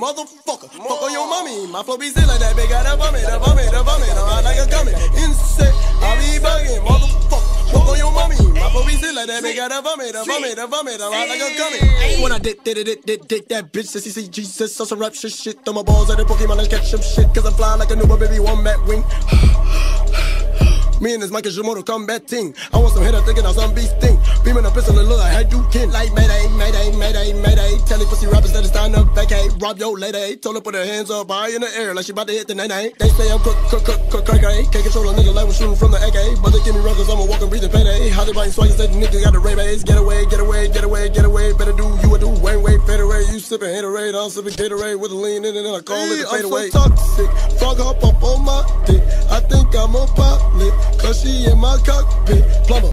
motherfucker. Fuck on your mommy. My flow be sick like that, bitch. Got that vomit, the vomit, the vomit. I'm like a gummy. Insane. I be bugging, motherfucker. Fuck on your mommy. My flow be sick like that, bitch. Got that vomit, the vomit, the vomit. I'm like a gummy. When I did that bitch, says he see Jesus, on some rap shit. Throw my balls at the Pokemon and catch some shit. Cause I'm flying like a newborn baby, one mat wing. Me and this Mike is your Mortal Kombat team. I want some hitter thinking on some beast thing. Beaming a pistol and look like how you can. Like Mayday, Mayday, Mayday, Mayday. Tell these pussy rappers that it's time to vacate. Rob your lady. Told her put her hands up high in the air like she about to hit the nay-nay. They say I'm crazy. Can't control a nigga like we're shooting from the AK. But they give me run cause I'm a walking breathing payday. How they biting swagger said the nigga got the ray base. Get away, get away, get away, get away. Better do you a do. Wait, fade away. You sipping Haterade. I'm sipping Gatorade with a lean in it and I call it a fade away. I'm so toxic. Frog hop up on my dick. I think I'm a pilot. Cause she in my cockpit. Plumber.